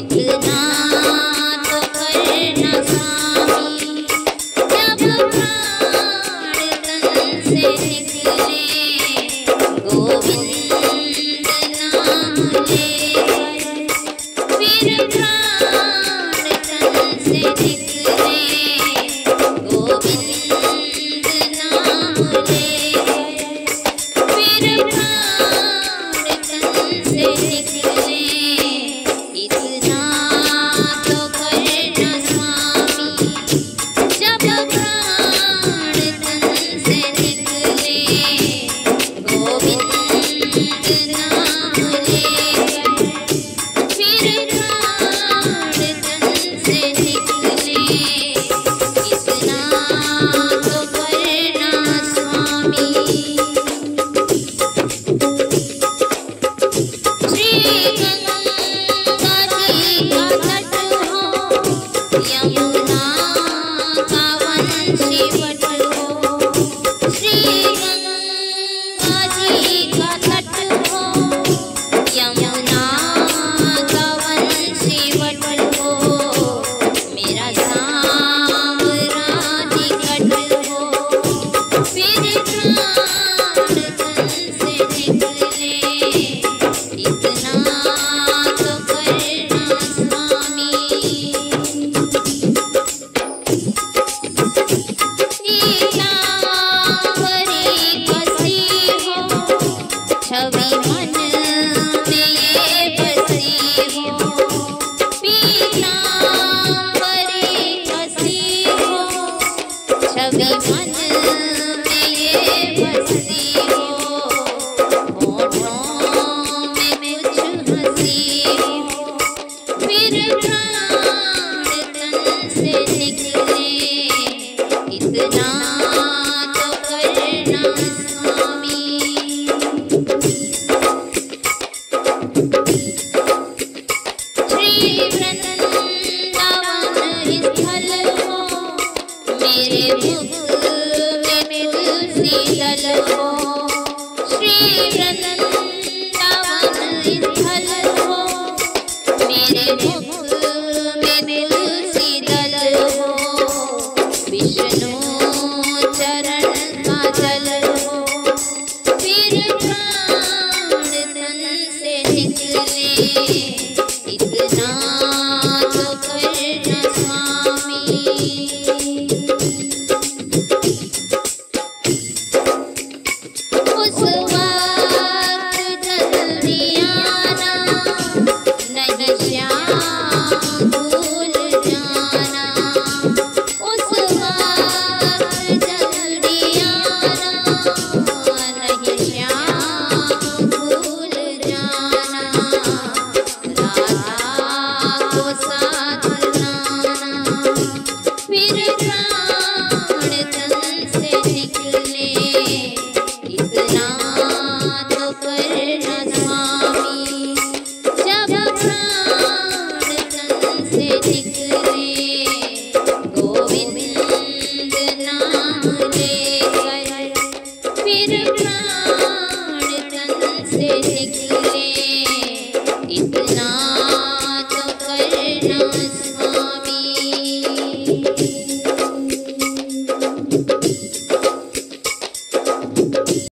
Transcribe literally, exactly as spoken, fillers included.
इतना तो करना स्वामी, जब प्राण तन से निकले गोविंद नाम लेकर, फिर प्राण तन से निकले गोविंद नाम लेकर, फिर प्राण तन से निकले इतना तो करना स्वामी, जब प्राण तन से निकले गोविंद नाम लेकर, फिर प्राण तन से निकले इतना तो करना स्वामी। श्री गंगा जी का तट हो, यमुना का वंशीवट हो, श्री गंगा जी का तट हो, यमुना का वंशीवट हो, मेरा सांवरा निकट हो, फिर प्राण तन से निकले इतना तो करना स्वामी। पीतांबरी कसी हो, छवि मन में ये बसी हो, पीतांबरी कसी हो, छवि मन में ये बसी हो, होठों में कुछ हंसी हो, फिर प्राण तन से निकले इतना तो करना स्वामी। श्री वृंदावन स्थल हो, मेरे मुख में तुलसी दल हो, श्री वृंदावन स्थल हो, मेरे मुख में तुलसी दल हो, विष्णु चरण का जल हो, फिर प्राण तन से निकले इतना तो करना स्वामी। उस वक्त जल्दी आना, नहीं श्याम भूल जाना, उस वक्त जल्दी आना, नहीं श्याम भूल जाना, राधा को साथ लाना, फिर प्राण तन से निकले इतना तो करना स्वामी, जब प्राण तन से निकले गोविंद नाम लेकर, फिर प्राण तन से निकले इतना तो करना स्वामी।